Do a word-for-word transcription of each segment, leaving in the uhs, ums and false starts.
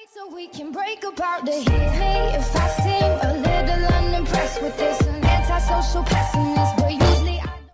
So we can break apart to hit me if I seem a little unimpressed with this. An antisocial pessimist, but usually I don't.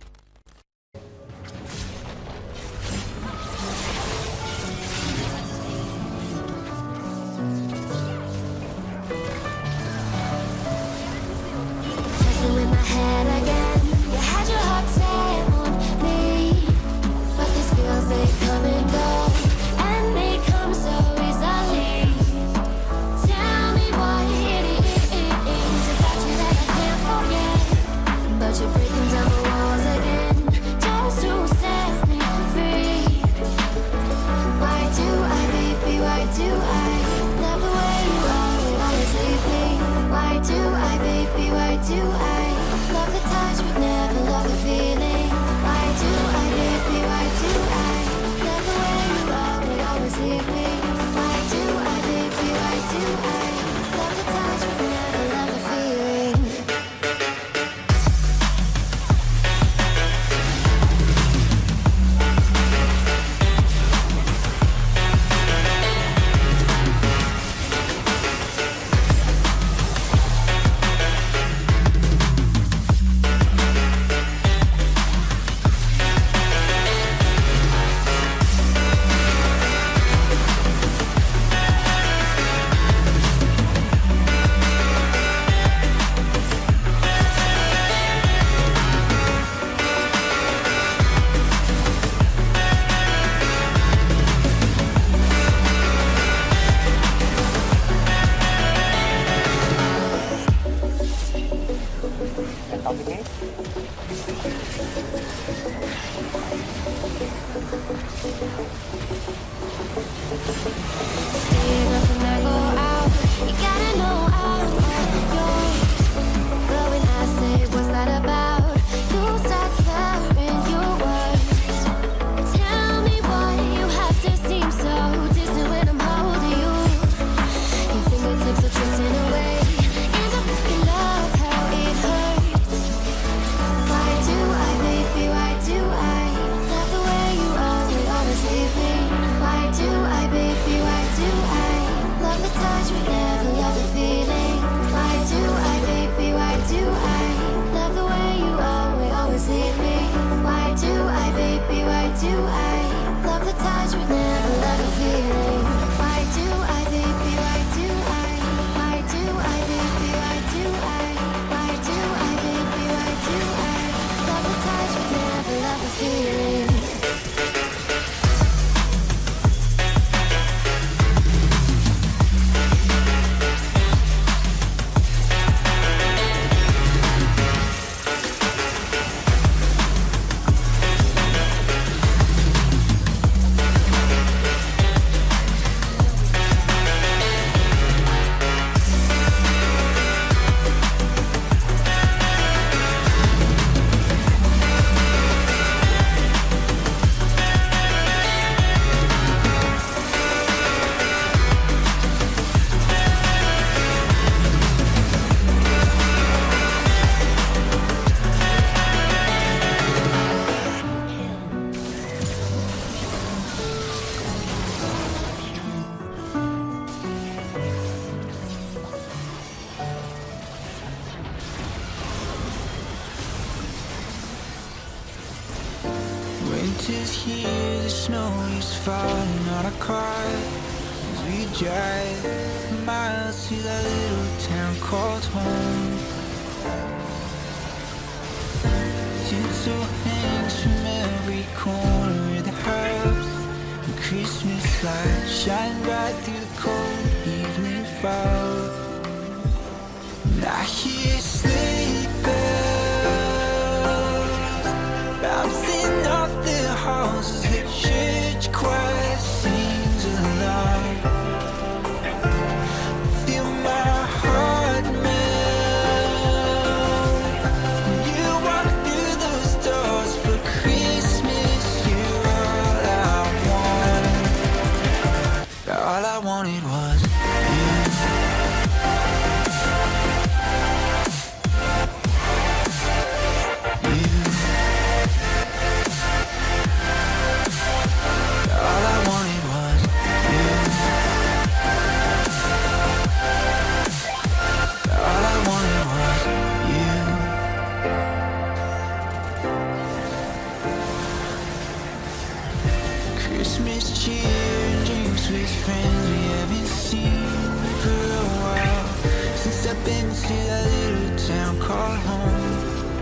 Messing with my head again. You had your heart set on me, but these feels, they come and go, and they come so easily. Tell me what it is about you that I can't forget, but you're breaking down the walls again just to set me free. Why do I, baby, why do I love the way you always leave me? Why do I, baby, why do I love the touch but never love the feeling? Why do I, baby, why do I love the way you always, always leave me? Why do I, baby, why do I love the touch but never love the feeling? Staying up when I go out, you gotta know I'm all yours. But when I say what's that about, you start slurring your words. Tell me why you have to seem so distant when I'm holding you. Your fingertips are drifting away, and I fucking love how it hurts. Why do I, baby, why do I love the way you always, always leave me? Why do I, baby, why do I love the touch but never love the feeling? Why do I, baby, why do I love the way you always, always leave me? Why do I, baby, why do I love the touch but never love the feeling? Why do I, baby, why do I? Why do I, baby, why do I? Why do I, baby, why do I love the touch but never love the feeling? Winter's here, the snow is falling on our car as we drive miles to that little town called home. Tinsel hangs from every corner of the house, and Christmas lights shine bright through the cold evening fog. And I hear sleigh bells bouncing off the halls as the church choir sings along. Feel my heart melt when you walk through those doors. For Christmas, you're all I want. All I wanted was you. All I wanted was you. friends we haven't seen for a while, since I've been to that little town called home.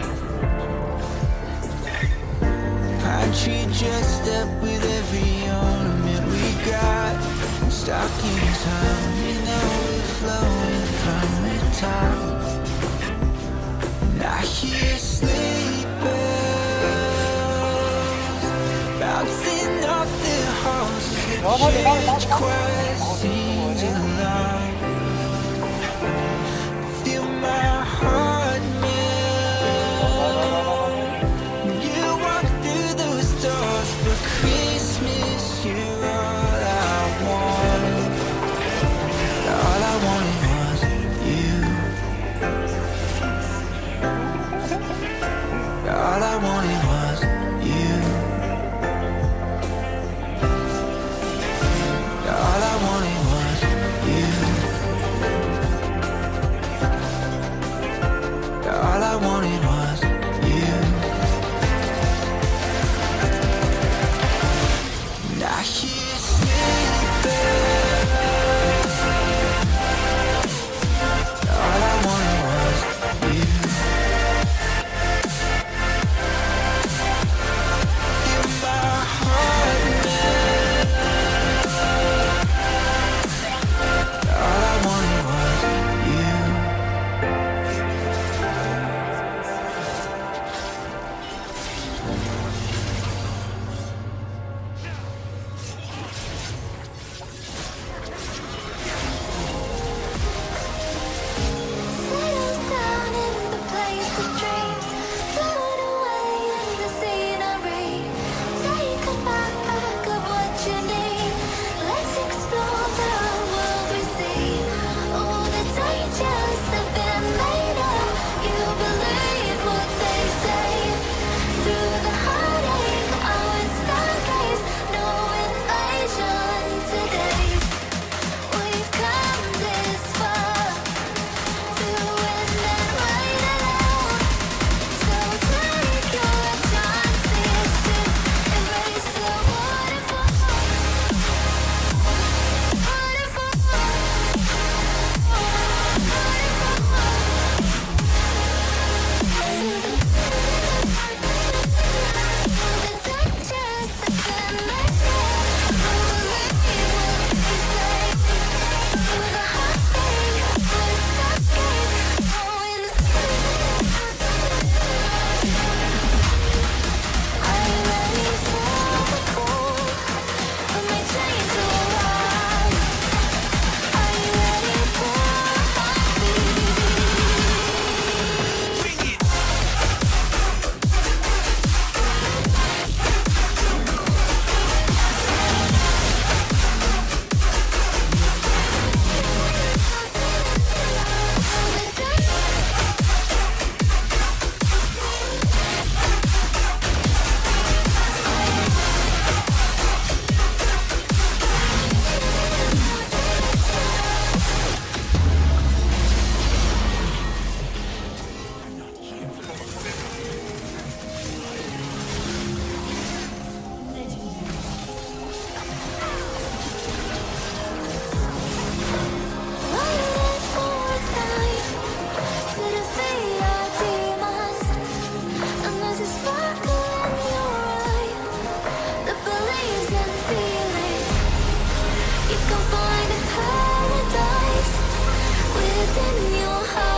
Pine tree dressed up with every ornament we got, stockings hung, you know we're flowing from the top. And I hear sleigh bells bouncing off the halls as the church choir sings along. Feel my heart melt when you walk through those doors. For Christmas, you're all I wanted. All I wanted was you. All I wanted was you. All I wanted was you. All I wanted was you. And I hear sleigh bells. All I wanted was you. Feel my heart melt. All I wanted was you. Settle down in the place of dreams, float away in the scenery. Take a backpack of what you need. Let's explore the world we see. All the dangers have been made up. You believe what they say. Through the heartache, our stargaze, no invasion today. We've come this far, through wind and rain alone. So take your chances to embrace the waterfall. Waterfall. You can find a paradise within your heart.